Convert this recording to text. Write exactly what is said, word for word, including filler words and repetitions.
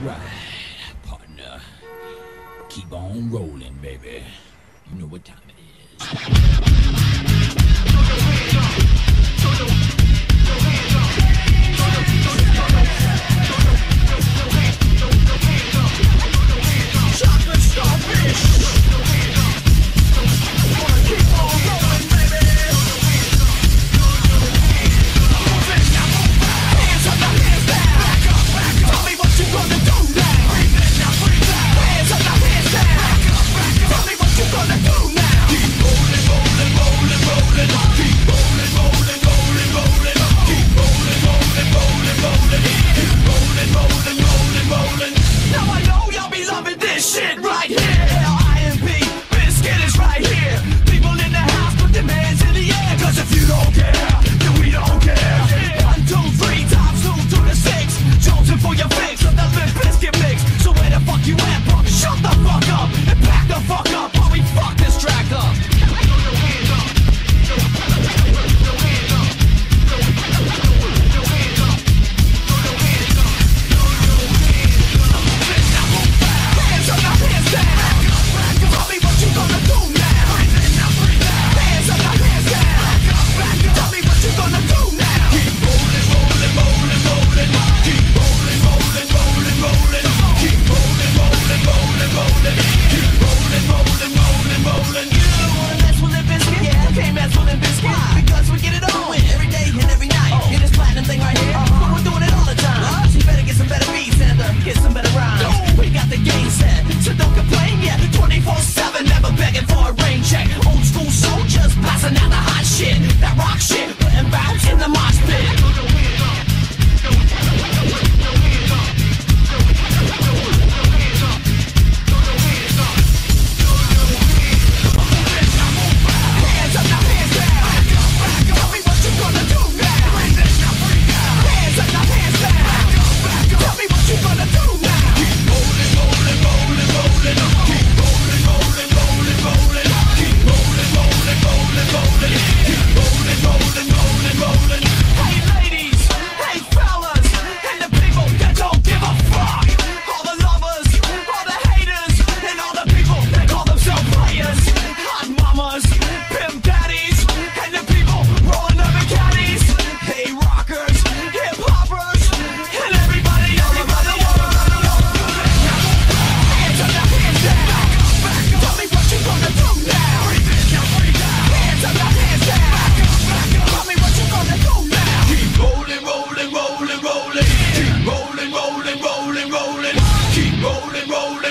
Alright, partner. Keep on rolling, baby. You know what time it is. Chocolate starfish. Shit right here, L I M P, Biscuit is right here. People in the house, put them hands in the air. Cause if you don't care, then we don't care. One, two, three, times two to the six. Jonesing for your fix of the Limp Bizkit mix. So where the fuck you at, punk? Shut the fuck up and back the fuck up while we fuck this track up. Rolling, rolling, rolling, keep rolling, rolling, rolling, rolling, keep rolling.